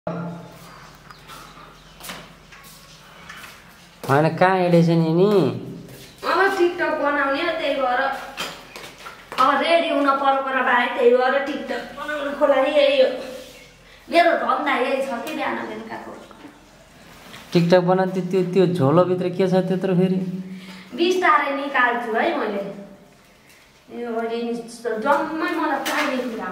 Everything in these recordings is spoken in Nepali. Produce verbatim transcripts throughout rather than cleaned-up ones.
होइन कहाँ हिँडेछ नि नि अब टिकटक बनाउने त्यही भएर अब रेडी हुन पर्यो पर भाइ त्यही भएर टिकटक बनाउनुको लागि यही हो मेरो धन्दा यही छ कि बिहान बेलुकाको टिकटक बनाउँथे त्यो त्यो झोलोभित्र के छ त्यत्रो फेरि बिस्तारै निकाल्छु है मैले यो अहिले जम्मै मलाई चाहिने कुरा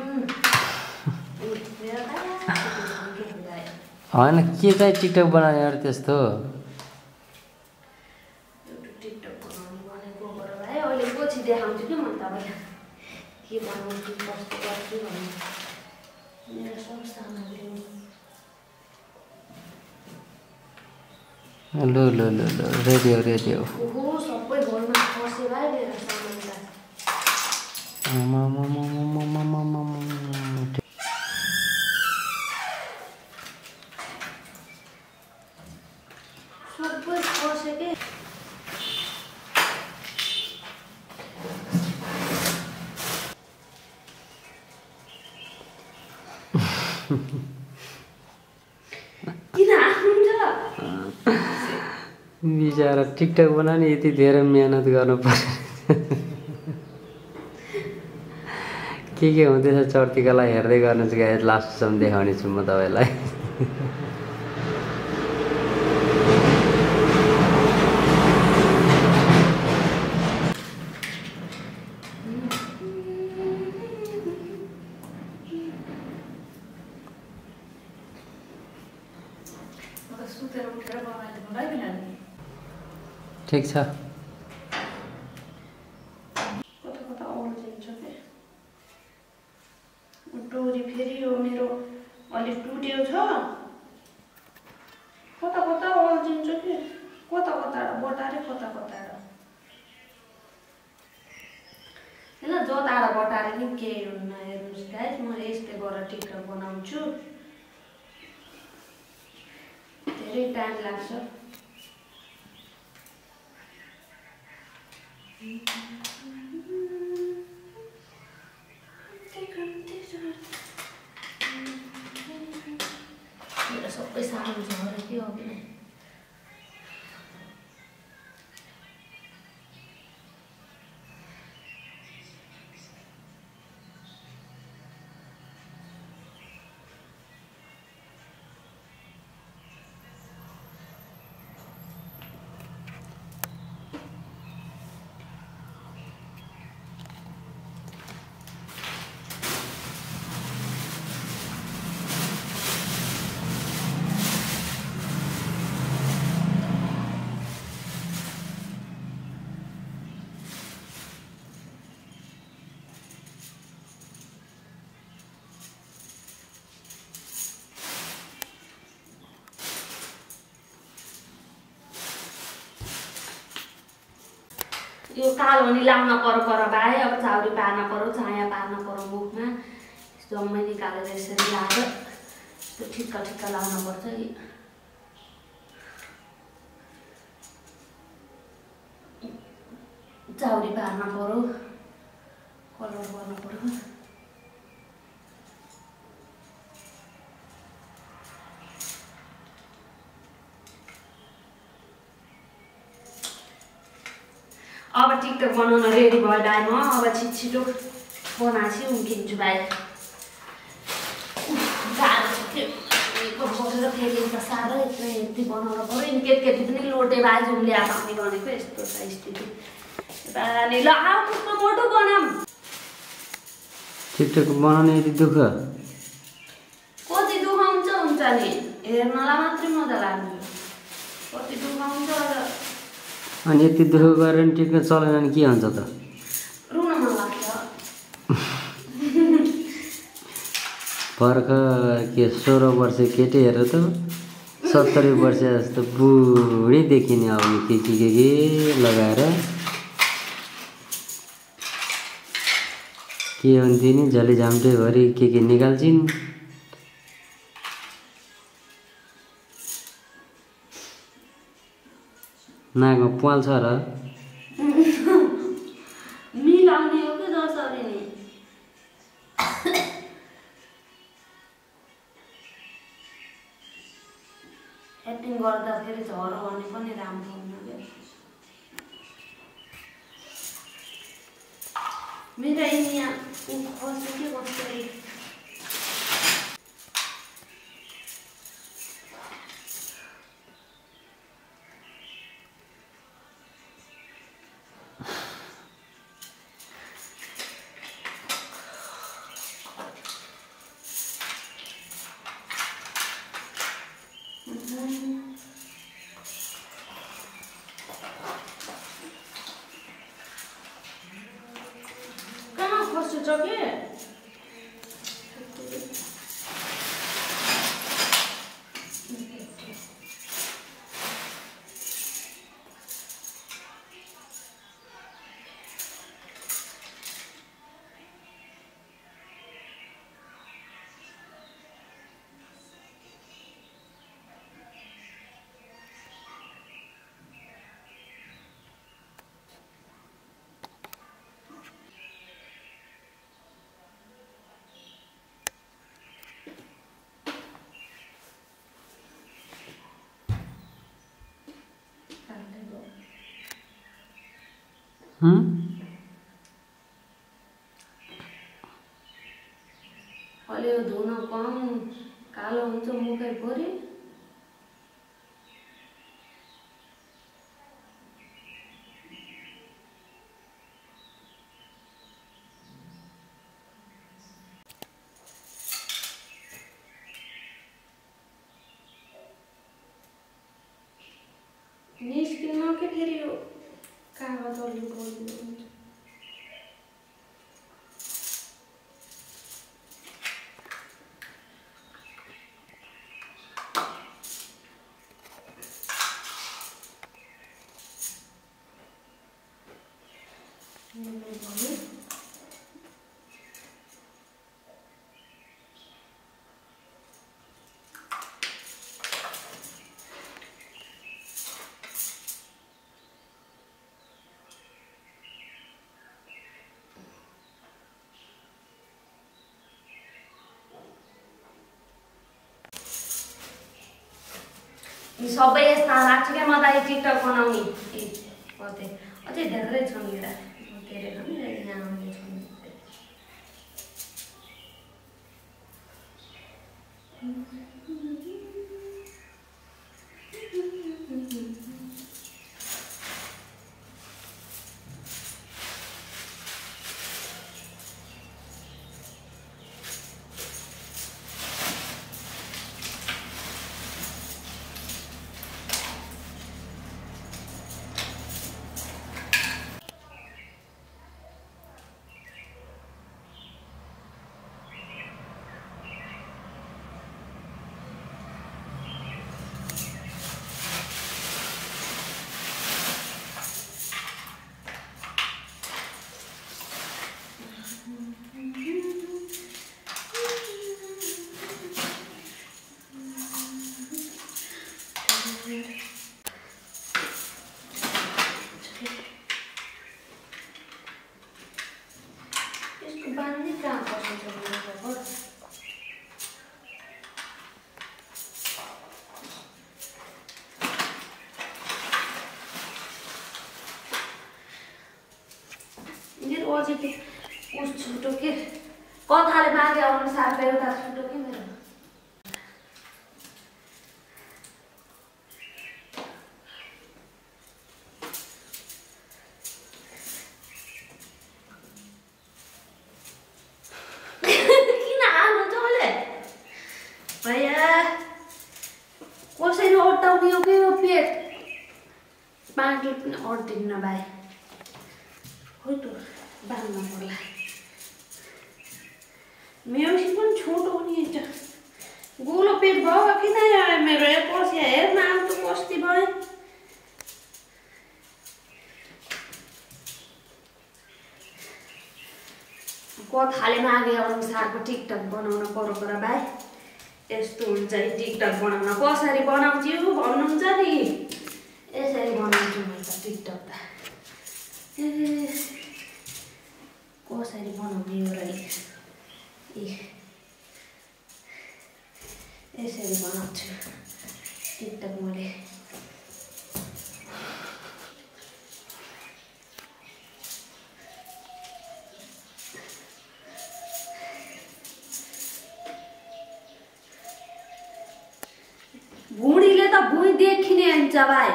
होइन के चाहिँ टिकटक बनाउने अरू त्यस्तो देखाउँछु कि म तपाईँलाई के बनाउँछु कस्तो गर्छु भन्ने मेरो सब सामग्री लु लु लु लु रेडी हो रेडी हो ओहो सबै घरमा फस्यो भाइ मेरो सामानलाई सबै फस्यो के किन आउनुहुन्छ बिचरा टिकटक बनाउने यति धेरै मेहनत गर्नु पर्छ के के हुँदैछ चर्तीकालाई हेर्दै गर्नु चाहिँ लास्टसम्म देखाउने छु म तपाईँलाई ठिक छ कता कता अल्झिन्छ के डोरी फेरि यो मेरो अलिक टुट्यो छ कता कता अल्झिन्छ कि कता कता बटारे कता कता होइन जता बटारे नि केही हुन्न हेर्नुहोस् गाइस म यस्तै गरेर टिकटक बनाउँछु धेरै टाइम लाग्छ मेरो सबै सामान झरे के हो कि यो कालो नि लाउन पर्यो पर भाइ अब चाउरी पार्न पर्यो छाया पार्न पर्यो मुखमा जम्मै निकालेर यसरी लाएर यस्तो ठिक्क ठिक्क लाउन पर्छ कि चाउरी पार्न पर्यो कलर गर्न पर्यो अब टिकटक बनाउन रेडी भयो भाइ म अब छिटो छिटो बनाएपछि उम्किन्छु भाइ बसेर फेरि त साह्रै यत्रो यति बनाउनु पऱ्यो यिनी केटी पनि लोटे बाजे उनले आउने भनेको यस्तो छ स्थिति बानी ल आऊ कस्तो मोटो बनाऊँ टिकटक बनाउने यति दुःख कति दुःख हुन्छ हुन्छ नि हेर्नलाई मात्रै मजा लाग्छ कति दुःख हुन्छ अनि यति दुःख गरेर टिकटक चलेन भने के हुन्छ त रुन मन लाग्छ भर्खर के सोह्र वर्ष केटी हेर त सत्तरी वर्ष जस्तो बुढी देखिने अब यो के के के के लगाएर के हुन्थ्यो नि झली झाम्टेभरि के के निकाल्छिन् नाकमा प्वाल छ र मिलाउने हो कि जसरी नि एडिटिङ गर्दाखेरि झरो भने पनि राम्रो हुन्न क्या। मेरो यहाँ खस्यो के कसरी कहाँ खस्यो के अलि यो धुन कम कालो हुन्छ मुखै परि निस्किन के फेरि यो कागज अलि बोल्नु हुन्छ। यी सबै यस्ता लाग्छ क्या म त टिकटक बनाउने कतै अझै धेरै छन् यहाँ हेरेर पनि यहाँ आउने छन्। बान्ने कहाँ बस्नु छ मेरो अझै के उस छुटो के कथाले मागे अनुसार एउटा छुटो के मेरो कसरी अटाउने हो के पेट पानीले पनि अट्दिन्न भाइ खोइ त बाँध्नु पर्ला मेरो पनि छोटो हुने गोलो पेट भयो किन आयो मेरो पछि हेर्न आउँछ कस्ती भयो कथाले मागे अनुसारको टिकटक बनाउन पर्यो र भाइ यस्तो हुन्छ टिकटक बनाउन कसरी बनाउँछु भन्नुहुन्छ नि यसरी बनाउँछु म त टिकटक त ए कसरी बनाउने हो र ए यसरी बनाउँछु टिकटक मैले बुढीले त भुइँ देखिने हुन्छ भाइ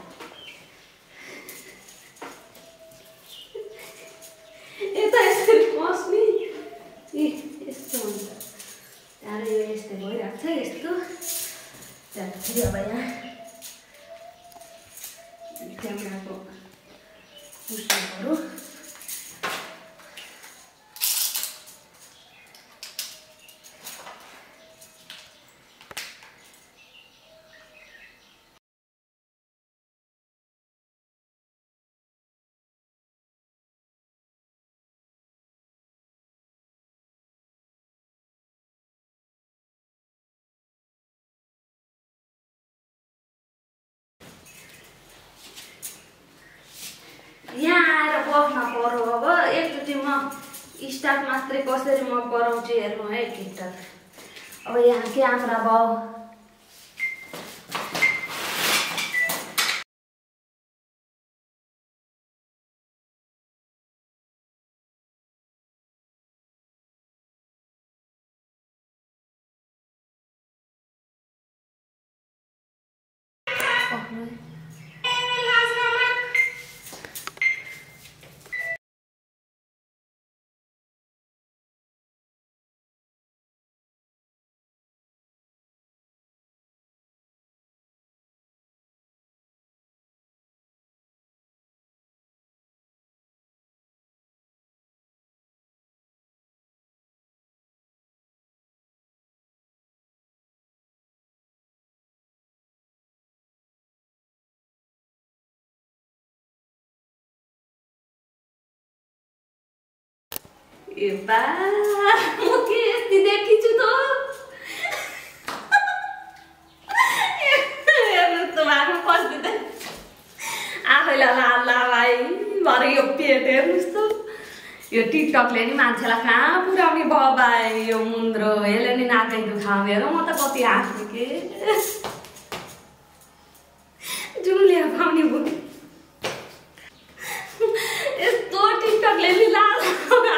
यता यसरी पस्ने ए यस्तो हुन्छ त्यहाँबाट यो यस्तै भइरहेको छ यस्तो त्यहाँबाट फेरि अब यहाँ क्यामेराको पुस्टहरू यहाँ आएर बस्न पर्यो अब एकचोटि म स्टार्ट मात्रै कसरी म गराउँछु हेर्नु है टिकटक अब यहाँ क्यामेरा भयो ए बा म के यति देखिछु त हेर्नु त बाटो पस्दिँदै आफैलाई लाला भाइ भरे यो पेट हेर्नुहोस् त यो टिकटकले नि मान्छेलाई कहाँ पुऱ्याउने बबाए यो मुन्द्रो यसले नि नाकै दुखाउ हेर म त कति हाँस्ने के जुम्ले पाउने भयो यस्तो टिकटकले नि लाला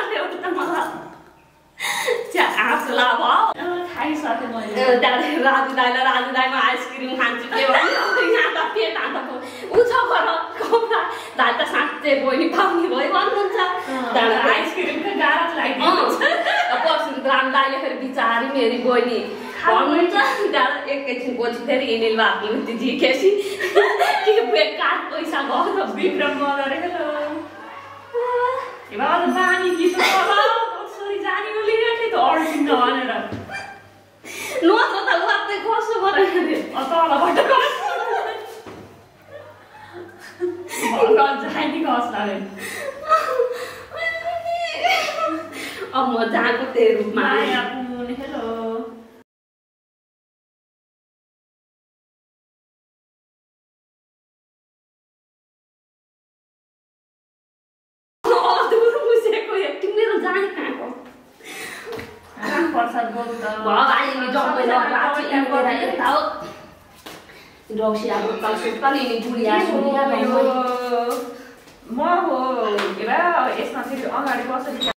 खाइसकेँ मैले त्यहाँदेखि राजु दाइलाई राजु दाइमा आइसक्रिम खान्छु के भन्नु यहाँ त पेट हान्दा ऊ छ घर कपडा दाइ त साँच्चै बहिनी पाउने भयो भन्नुहुन्छ त्यहाँबाट आइसक्रिमको गाह्रो लागिदिन्छ पर्सि राम दाइले फेरि बिचारी मेरी बहिनी भन्नुहुन्छ त्यहाँबाट एकैछिन पछि फेरि इनिल बाबु त्यो झिकेसी के बेकार पैसा गएर विक्रम गरेको ए बाबा त पानी गीत छोरी जाने हो लिएको त अड्किन्छ भनेर नत्र त वात्तै कसो गरेर तलबाट जाने कस लाग्यो अब म जहाँको त्यही रूपमा हेलो रौसी अब कल सुत्ता नि बुढिया सुनिया म हो यसमा फेरि अगाडि कसरी